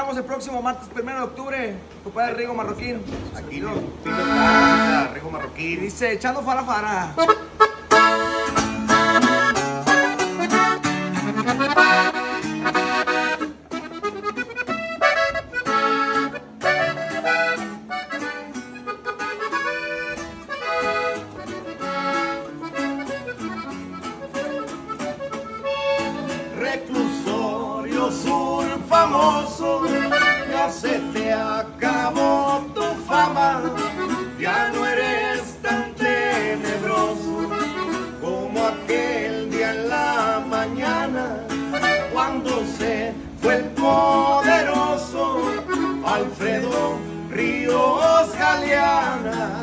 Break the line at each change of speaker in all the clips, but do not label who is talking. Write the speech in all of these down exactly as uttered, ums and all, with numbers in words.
vemos el próximo martes primero de octubre. Tu padre Rigo Marroquín.
Aquí no, está Rigo
Y
Marroquín.
dice, echando fara fara.
Reclusorio sur famoso, ya se te acabó tu fama, ya no eres tan tenebroso como aquel día en la mañana, cuando se fue el poderoso Alfredo Ríos Galeana.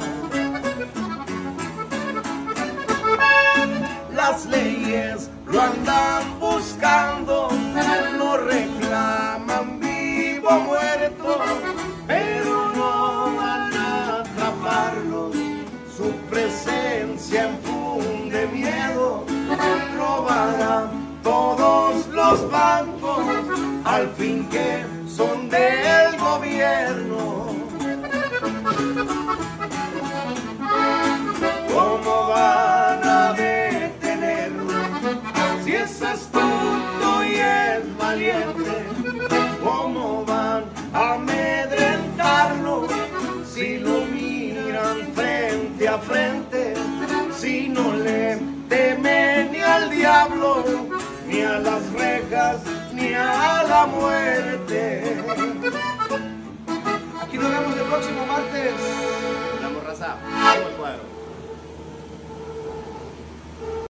Las leyes lo andan buscando, lo reclaman vivo o muerto, pero no van a atraparlo. Su presencia infunde miedo, robarán todos los bancos, al fin que son del gobierno. ¿Cómo van a detenerlo si es astuto y es valiente? ¿Cómo van a amedrentarlo si lo miran frente a frente? Si no le temen ni al diablo, ni a las rejas, ni a la muerte.
Aquí nos vemos el próximo martes.
La morraza, vamos al cuadro.